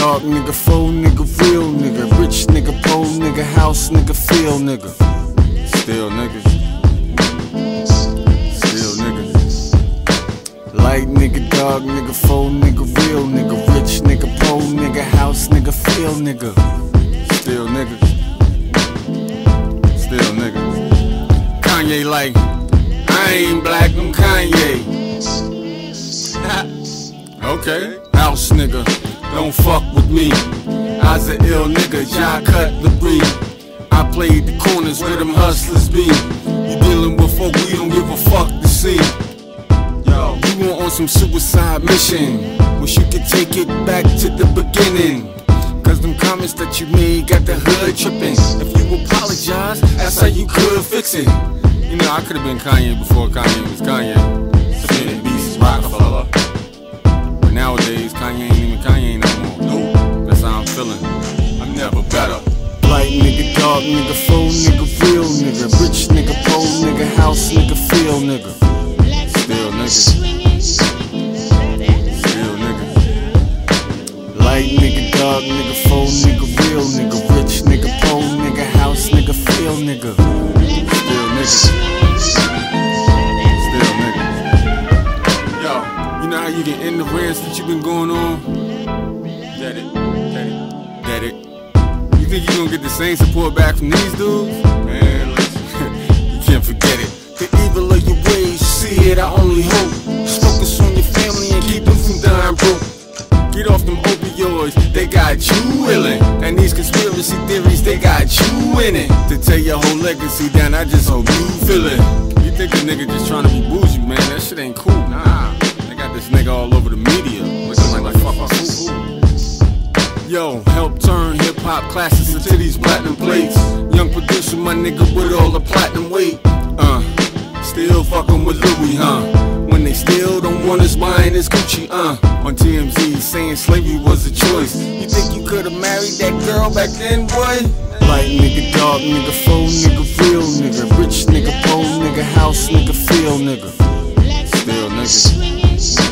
dog nigga, faux nigga, real nigga, rich nigga, poor nigga, house nigga, feel nigga. Still niggas. Still niggas. Light nigga, dog nigga, faux nigga, real nigga, rich nigga, poor nigga, house nigga, feel nigga. Still niggas. Still niggas. Kanye like, I ain't black, I'm Kanye. Okay. House nigga, don't fuck with me. I's a ill nigga, y'all cut the breed. I played the corners where them hustlers be. You dealing with folk we don't give a fuck to see. Yo, you want on some suicide mission? Wish you could take it back to the beginning. Cause them comments that you made got the hood tripping. If you apologize, that's how you could fix it. You know, I could've been Kanye before Kanye was Kanye. Spitting beats, Rockefeller. But nowadays, Kanye ain't even Kanye no more. Nope, that's how I'm feeling. I'm never better. Light nigga, dog nigga, faux nigga, real nigga, rich nigga, poor nigga, house nigga, feel nigga. Still nigga. Still nigga. Light nigga, dog nigga, faux nigga, real nigga, rich nigga, poor nigga, house nigga, feel nigga. Still nigga. Still nigga. Yo, you know how you can end the rants that you've been going on? Get it. Get it. Get it. You think you gonna get the same support back from these dudes? Man, listen, you can't forget it. The evil of your ways, you see it, I only hope. Just focus on your family and keep them from dying broke. Get off them opioids, they got you willing. And these conspiracy theories, they got you in it. To tear your whole legacy down, I just hope you feel it. You think a nigga just trying to be bougie, man, that shit ain't cool. Nah, they got this nigga all over the media, looking like fuck off. Yo, help turn hip-hop classics into these platinum plates. Young producer, my nigga, with all the platinum weight. Still fucking with Louis, huh? When they still don't want us buying this Gucci, On TMZ, saying slavery was a choice. You think you could've married that girl back then, boy? Light nigga, dog nigga, faux nigga, real nigga, rich nigga, poor nigga, house nigga, feel nigga. Still nigga.